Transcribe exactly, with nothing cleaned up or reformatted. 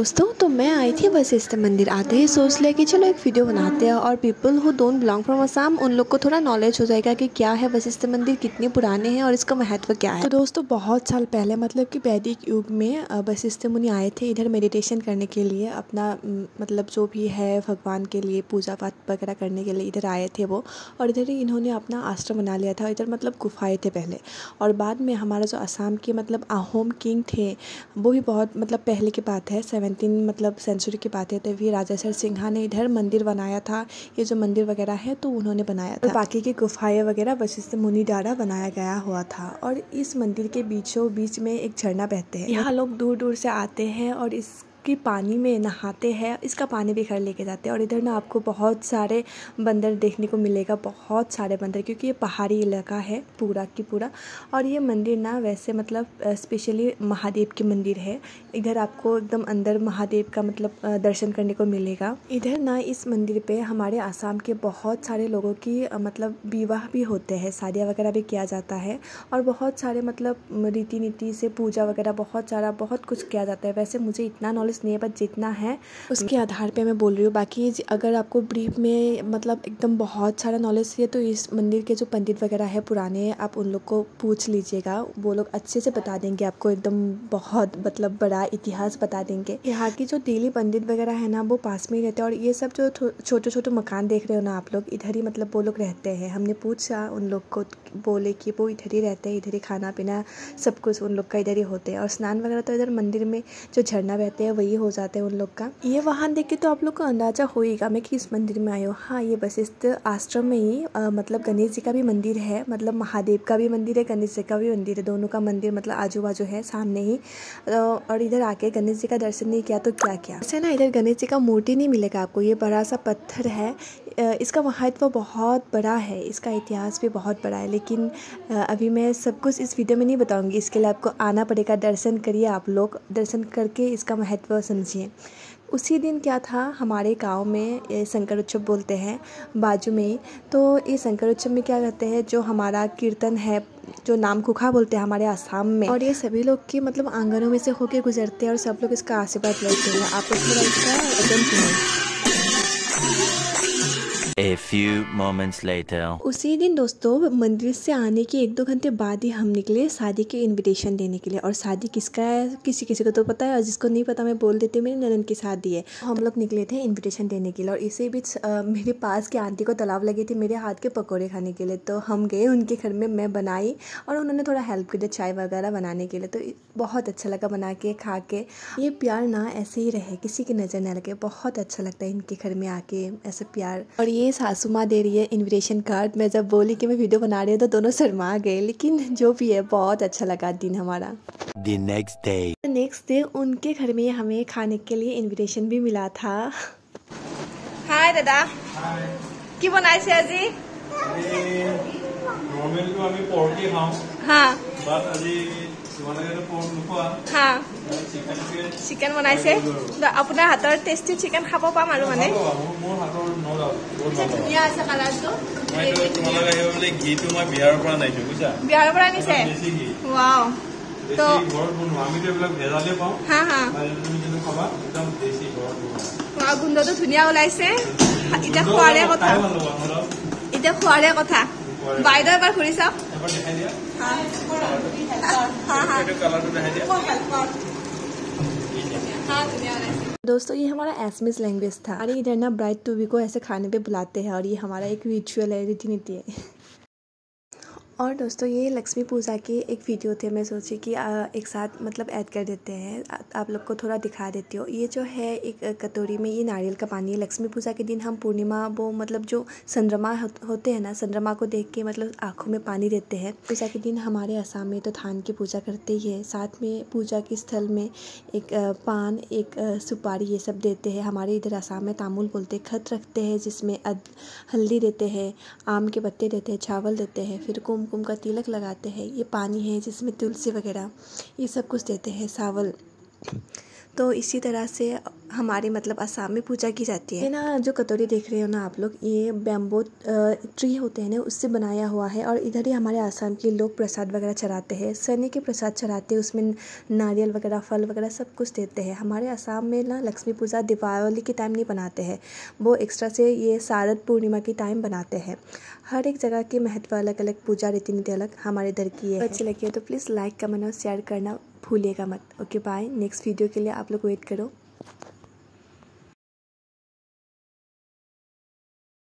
दोस्तों, तो मैं आई थी वशिष्ठ मंदिर। आते ही सोच लिया कि चलो एक वीडियो बनाते हैं और people who don't belong from Assam उन लोग को थोड़ा नॉलेज हो जाएगा कि क्या है वशिष्ठ मंदिर, कितने पुराने हैं और इसका महत्व क्या है। तो दोस्तों, बहुत साल पहले मतलब कि वैदिक युग में वशिष्ठ मुनि आए थे इधर मेडिटेशन करने के लिए। अपना मतलब जो भी है भगवान के लिए पूजा पाठ वगैरह करने के लिए इधर आए थे वो, और इधर ही इन्होंने अपना आश्रम बना लिया था। इधर मतलब गुफाएँ थे पहले, और बाद में हमारा जो असम के मतलब अहोम किंग थे वो भी बहुत मतलब पहले की बात है, सेवनटीन मतलब सेंचुरी की बात है, तभी राजेश्वर सिंघा ने इधर मंदिर बनाया था। ये जो मंदिर वगैरह है तो उन्होंने बनाया था। और बाकी की गुफाएं वगैरह वशिष्ठ मुनि द्वारा बनाया गया हुआ था। और इस मंदिर के बीचों बीच में एक झरना बहते हैं। यहाँ लोग दूर दूर से आते हैं और इस कि पानी में नहाते हैं। इसका पानी भी घर लेके जाते हैं। और इधर ना आपको बहुत सारे बंदर देखने को मिलेगा, बहुत सारे बंदर, क्योंकि ये पहाड़ी इलाका है पूरा की पूरा। और ये मंदिर ना वैसे मतलब स्पेशली महादेव की मंदिर है। इधर आपको एकदम अंदर महादेव का मतलब दर्शन करने को मिलेगा। इधर ना इस मंदिर पे हमारे आसाम के बहुत सारे लोगों की मतलब विवाह भी होते हैं, शादियाँ वगैरह भी किया जाता है। और बहुत सारे मतलब रीति नीति से पूजा वगैरह बहुत सारा बहुत कुछ किया जाता है। वैसे मुझे इतना नॉलेज नहीं है, बट जितना है उसके आधार पे मैं बोल रही हूँ। बाकी अगर आपको ब्रीफ में मतलब एकदम बहुत सारा नॉलेज है तो इस मंदिर के जो पंडित वगैरह है पुराने, आप उन लोग को पूछ लीजिएगा, वो लोग अच्छे से बता देंगे आपको, एकदम बहुत मतलब बड़ा इतिहास बता देंगे। यहाँ की जो दिल्ली पंडित वगैरह है ना वो पास में ही रहते हैं। और ये सब जो छोटे छोटे मकान देख रहे हो ना आप लोग, इधर ही मतलब वो लोग रहते हैं। हमने पूछा उन लोग को, बोले कि वो इधर ही रहते हैं, इधर ही खाना पीना सब कुछ उन लोग का इधर ही होते हैं। और स्नान वगैरह तो इधर मंदिर में जो झरना बहते हैं वही हो जाते हैं उन लोग का। ये वाहन देख के तो आप लोग को अंदाजा होएगा मैं किस मंदिर में आई हूँ। हाँ, ये वशिष्ठ आश्रम में ही आ, मतलब गणेश जी का भी मंदिर है, मतलब महादेव का भी मंदिर है, गणेश जी का भी मंदिर है। दोनों का मंदिर मतलब आजू बाजू है सामने ही। और इधर आके गणेश जी का दर्शन नहीं किया तो क्या किया। वैसे ना इधर गणेश जी का मूर्ति नहीं मिलेगा आपको, ये बड़ा सा पत्थर है। इसका महत्व बहुत बड़ा है, इसका इतिहास भी बहुत बड़ा है, लेकिन अभी मैं सब कुछ इस वीडियो में नहीं बताऊंगी। इसके लिए आपको आना पड़ेगा, दर्शन करिए आप लोग, दर्शन करके इसका महत्व समझिए। उसी दिन क्या था, हमारे गांव में ये शंकर उत्सव बोलते हैं बाजू में ही। तो ये शंकर उत्सव में क्या कहते हैं, जो हमारा कीर्तन है जो नाम खुखा बोलते हैं हमारे आसाम में, और ये सभी लोग के मतलब आंगनों में से होके गुजरते हैं और सब लोग इसका आशीर्वाद लेते हैं। आप लोग इसका वजन सुनिए। A few moments later. उसी दिन दोस्तों मंदिर से आने के एक दो घंटे बाद ही हम निकले शादी के इनविटेशन देने के लिए। और शादी किसका है किसी किसी को तो पता है, और जिसको नहीं पता मैं बोल देती हूँ, मेरी ननद की शादी है। हम लोग निकले थे इनविटेशन देने के लिए। और इसी बीच मेरे पास की आंटी को तालाब लगी थी मेरे हाथ के पकौड़े खाने के लिए। तो हम गए उनके घर में, मैं बनाई और उन्होंने थोड़ा हेल्प कर दिया चाय वगैरह बनाने के लिए। तो बहुत अच्छा लगा बना के खा के। ये प्यार ना ऐसे ही रहे, किसी की नज़र न लगे, बहुत अच्छा लगता है इनके घर में आके ऐसा प्यार। और ये सासू माँ दे रही है इनविटेशन कार्ड। मैं जब बोली कि मैं वीडियो बना रही हूँ तो दोनों शर्मा गए, लेकिन जो भी है बहुत अच्छा लगा दिन हमारा। The next day. Next day उनके घर में हमें खाने के लिए इनविटेशन भी मिला था। हाय दादा, কি বনাইছে আজি? নরমালি তো আমি পরকি খাও। হ্যাঁ বাট আজি তোমালোকে পৰক নোখোৱা। হ্যাঁ চিকেন চিকেন চিকেন বনাইছে। আপোনাৰ হাতৰ টেষ্টি চিকেন খাব পাম আৰু মানে মোৰ হাতৰ নগা বহুত ভাল। ধুনীয়া আছে কালাৰটো। মই তো তোমালোকে আহিবলে ঘিটো মই বিহাৰৰ পৰা নাইছো বুজিছা। বিহাৰৰ পৰা আনিছে? দেশী ঘি। ওৱাও। তো ঘৰত বনোৱা, আমি তো এইবিলাক ভেজালে পাওঁ। হা হা। তুমি যদি খাবা একদম দেশী ঘৰত বনোৱা। ওৱাও, গোন্ধটো ধুনীয়া ওলাইছে। এতিয়া খোৱাৰে কথা, এতিয়া খোৱাৰে কথা। বাইদেউ এবাৰ ঘূৰি চাওক। এবাৰ দেখাই দিয়া। হা হা হা। এইটো কালাৰটো দেখাই দিয়া। हाँ धुनिया ओलाइছে। दोस्तों, ये हमारा एसमिस लैंग्वेज था। अरे इधर ना ब्राइड टू बी को ऐसे खाने पे बुलाते हैं, और ये हमारा एक रिचुअल है, रीति नीति है। और दोस्तों, ये लक्ष्मी पूजा के एक वीडियो थे, मैं सोची कि आ, एक साथ मतलब ऐड कर देते हैं, आ, आप लोग को थोड़ा दिखा देती हूँ। ये जो है एक कटोरी में ये नारियल का पानी है। लक्ष्मी पूजा के दिन हम पूर्णिमा वो मतलब जो चंद्रमा हो, होते हैं ना, चंद्रमा को देख के मतलब आँखों में पानी देते हैं। पूजा के दिन हमारे असम में तो धान की पूजा करते ही है, साथ में पूजा के स्थल में एक पान, एक सुपारी, ये सब देते हैं। हमारे इधर असम में तामुल बोलते हैं। खत रखते हैं जिसमें हल्दी देते हैं, आम के पत्ते देते हैं, चावल देते हैं, फिर कुम कुमकुम का तिलक लगाते हैं। ये पानी है जिसमें तुलसी वगैरह ये सब कुछ देते हैं, सावल। तो इसी तरह से हमारे मतलब असम में पूजा की जाती है। ये ना जो कटोरी देख रहे हो ना आप लोग, ये बैम्बो ट्री होते हैं ना, उससे बनाया हुआ है। और इधर ही हमारे असम के लोग प्रसाद वगैरह चढ़ाते हैं, शनि के प्रसाद चढ़ाते हैं, उसमें नारियल वगैरह फल वगैरह सब कुछ देते हैं। हमारे असम में ना लक्ष्मी पूजा दीपावली के टाइम नहीं बनाते हैं, वो एक्स्ट्रा से ये शारद पूर्णिमा के टाइम बनाते हैं। हर एक जगह के महत्व अलग अलग, पूजा रीति नीति अलग। हमारे इधर की है। अच्छी लगी है तो प्लीज़ लाइक कमेंट और शेयर करना भूलिएगा मत। Okay bye. नेक्स्ट वीडियो के लिए आप लोग वेट करो।